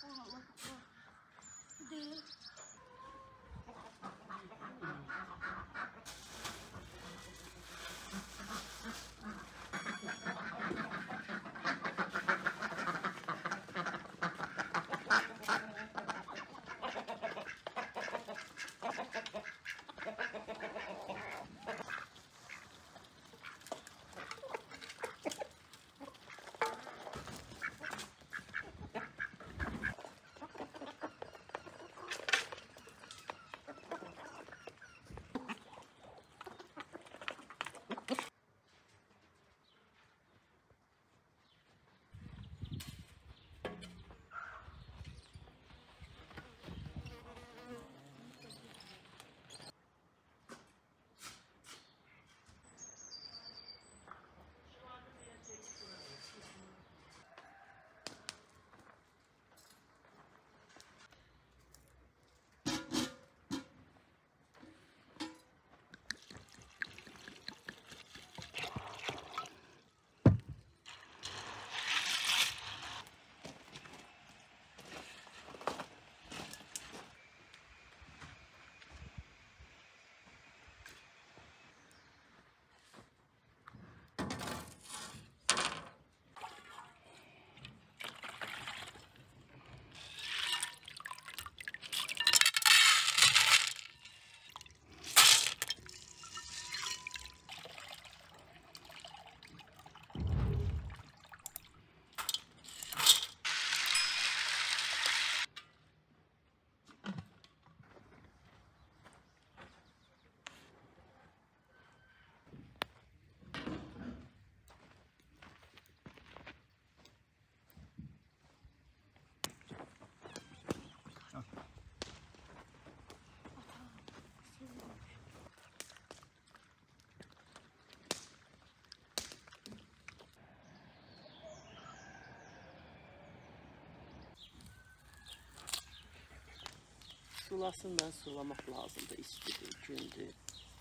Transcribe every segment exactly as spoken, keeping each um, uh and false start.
Sulasından sulamaq lazımdır, istidir, gündür.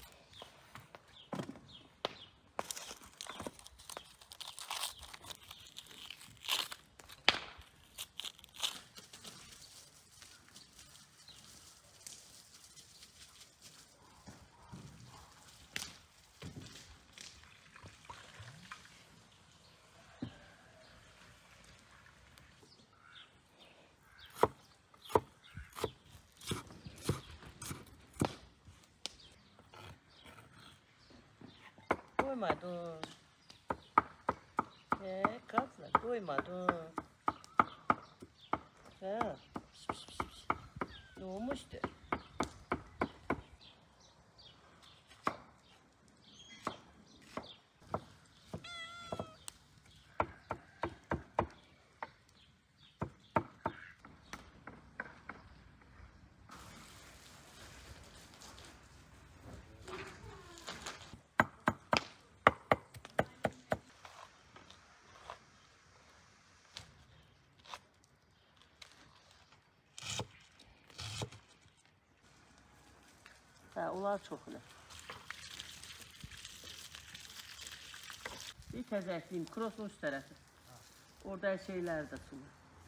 Koymadın. He, kızlar koymadın. He. Pis, pis, pis, pis. Ne olmuştu? Hə, onlar çoxlu. Bir təzəkliyim, krosun üst tərəfi. Orada şeylər də sulu.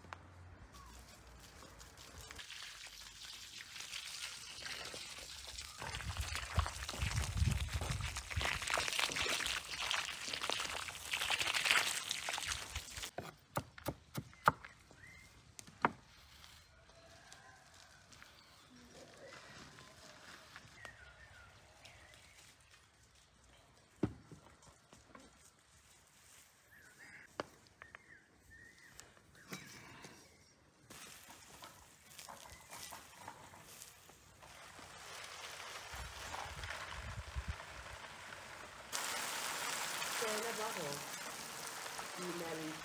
Şöyle bak o. Düğmeli.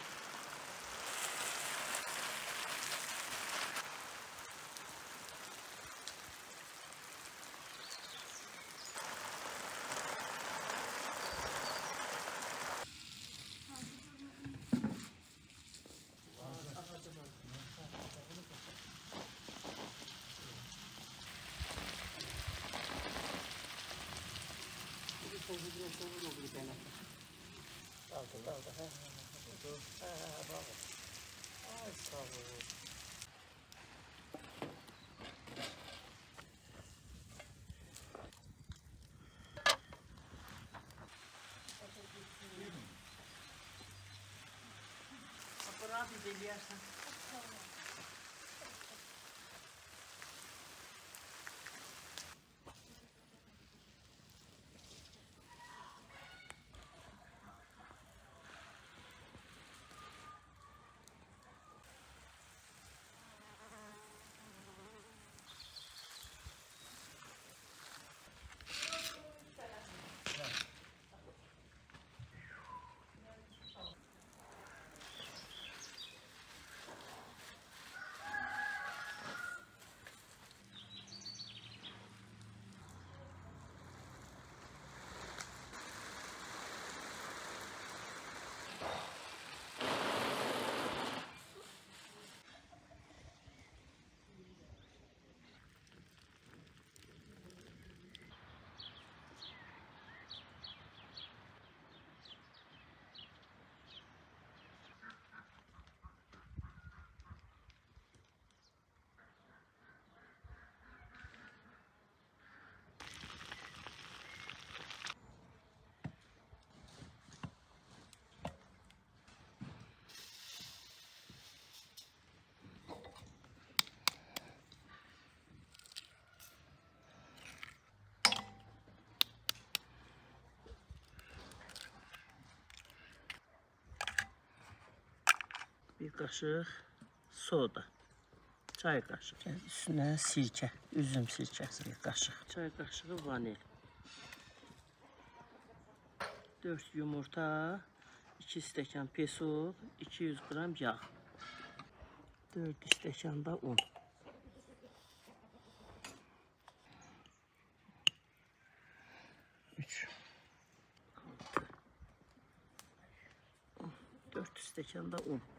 Aldı, aldı. Ha, ha, ha. Ha, bravo. Ay, sağ ol. hafif eləyərsən. Bir qaşıq soda, çay qaşığı, üstünə sirkə, üzüm sirkəsi bir qaşıq, çay qaşığı vanil, dörd yumurta, iki stəkan peso, iki yüz qram yağ, dörd stəkan da un. üç, altı, dörd stəkan da un.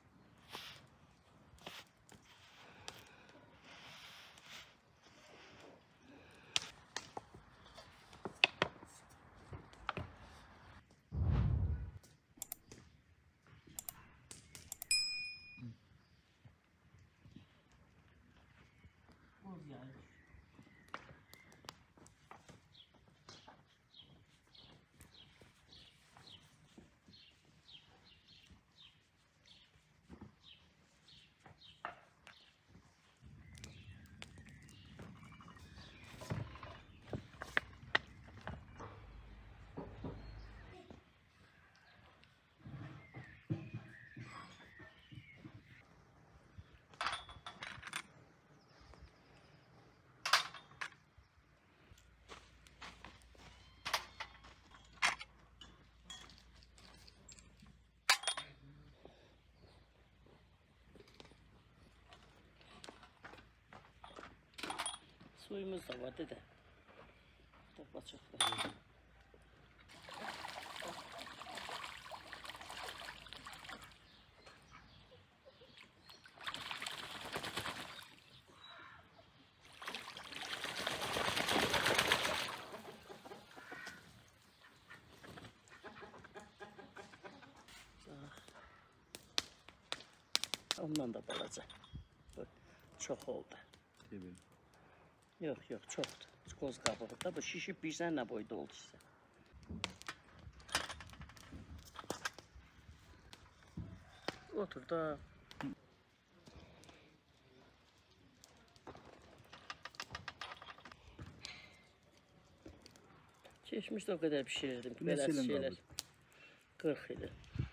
Suyumuz da var dede. Topa çıktı. Ondan da balaca. Çok oldu. Değil. Yok yok çoktu. Koz kabuğu da bu şişip bir sene boyda oldu size. Otur da. Geçmişte o kadar pişirirdim. Böyle şeyler. kırk yıl.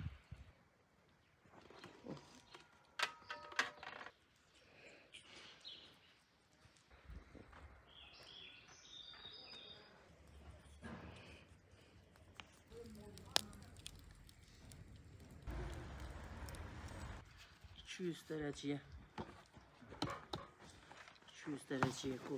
iki yüz dereceye iki yüz dereceye koy.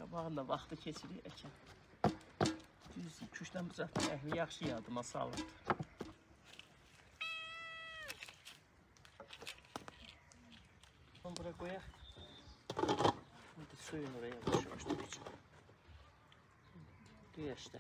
Qabağında vaxtı keçirik əkən. Düz küşdən bıçaq əhli yaxşı yadıma salırdı. Onu bura qoyaq. Hadi suyun oraya yavaş-yavaş dökəcəm. Güyaşda.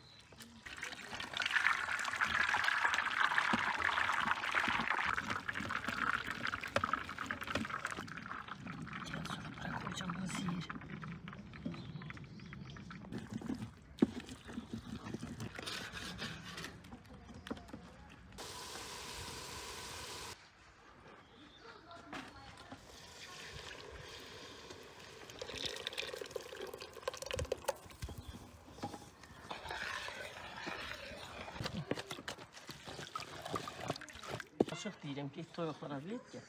Açıq deyirəm ki, toyuqlara ver gəl.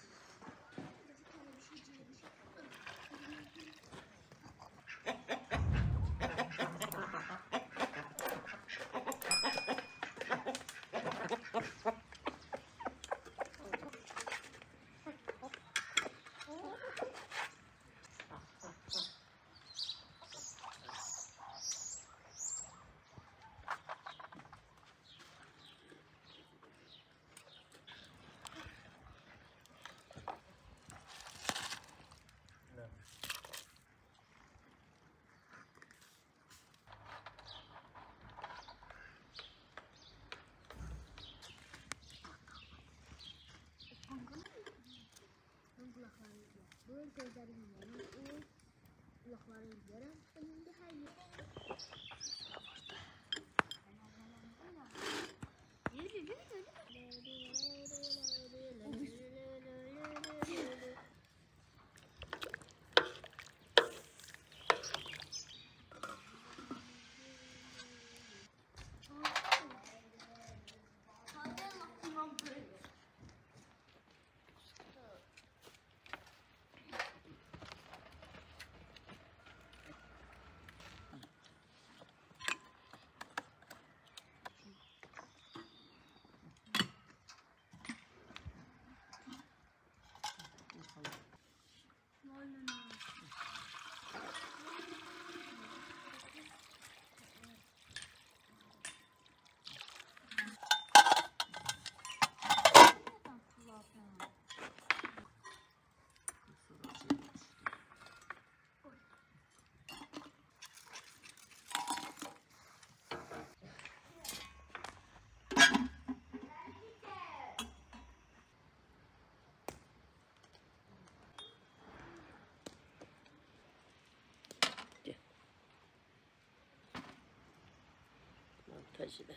Montajda.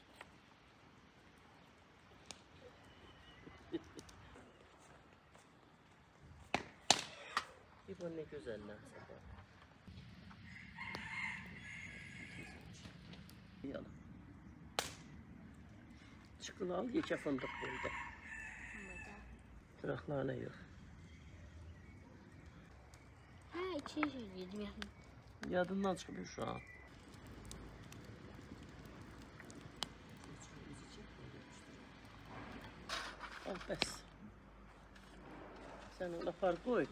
Bir bu ne güzel lan. Yalan. Çıkılı al, yekə fındık burada. Tıraqlarına yok. Ha, içine yedim ya. Yadından çıkıyor şu an. Al bəs. Sen ona fark koy.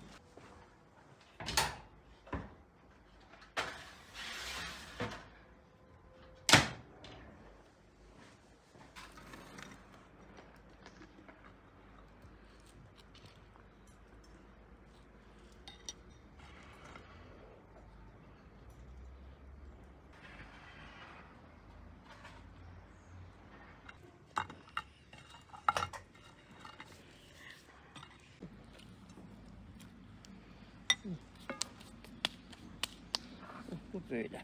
Bu böyle.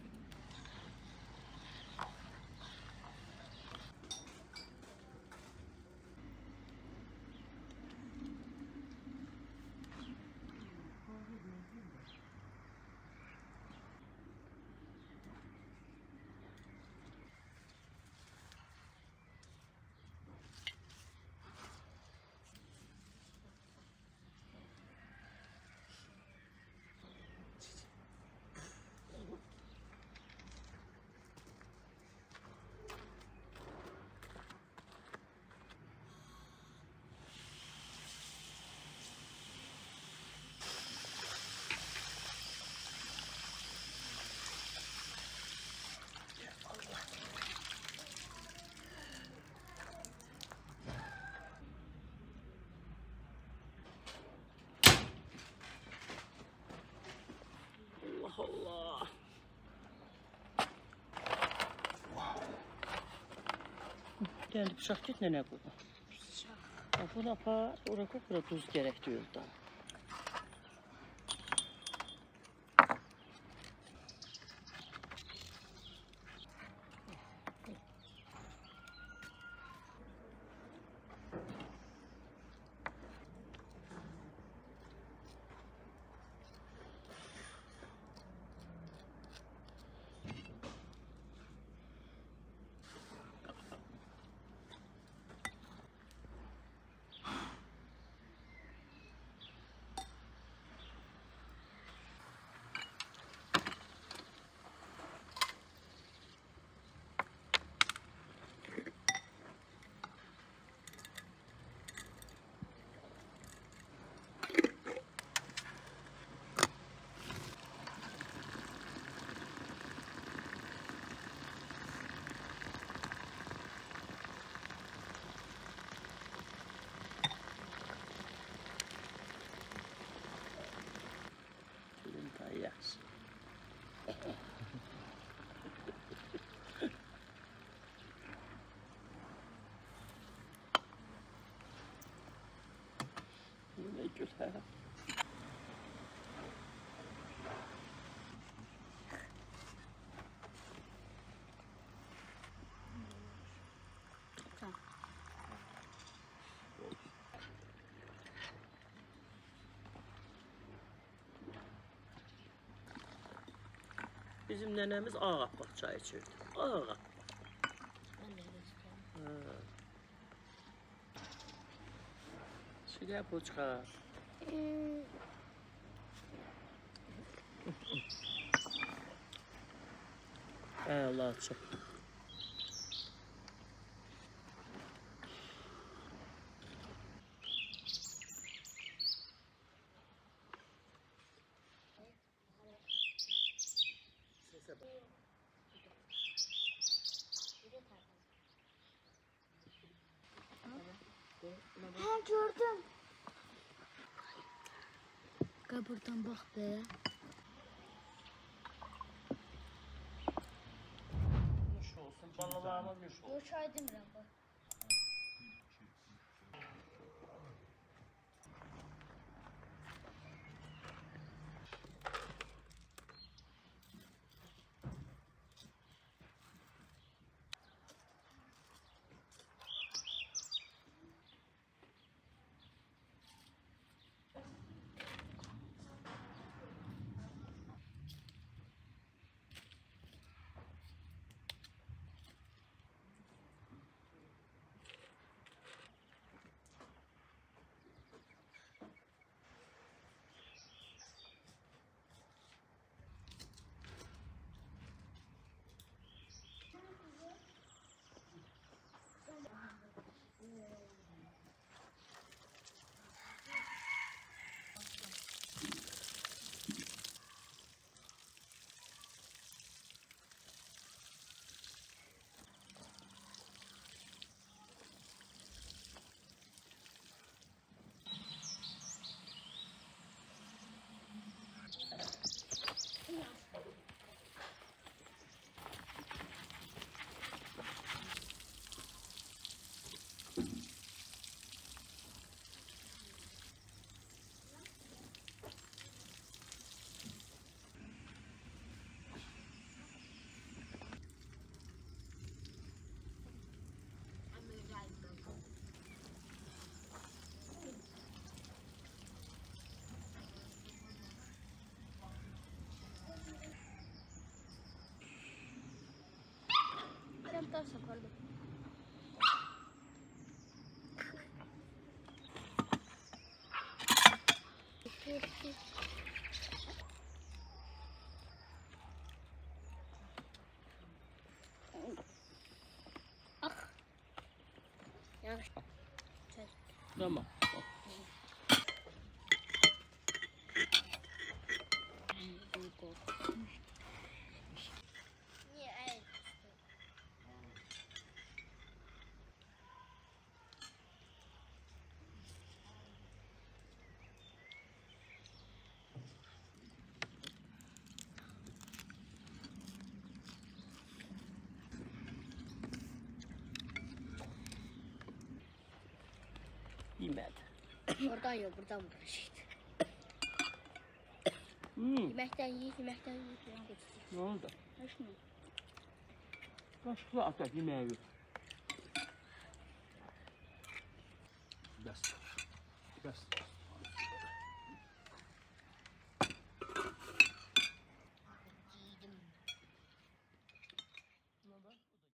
Kendi bıçak git ne bu? Bıçak. Buna apar, oraya koy, bura tuz gerek diyor da. Yes. Ne güzel. Tamam. Bizim nenemiz ağappaq çay içirdi. Ağappaq. Ben de göstereyim. Şuraya bu çıxar. Hmm. Allah çok. Ha gördüm. Gel buradan bak be. Nuş olsun, balalarımız nuş olsun. Yok çay demirəm bak. Ben taş yapardım. Ah. Yavaş. Tamam. Niye ay? Yemədi. Oradan yok, buradan bulaşıktı. Hmm. Yeməkdən yiyik, yeməkdən yiyik. Ne oldu? Hoş mu? Kaşıkla atak yemeği yok.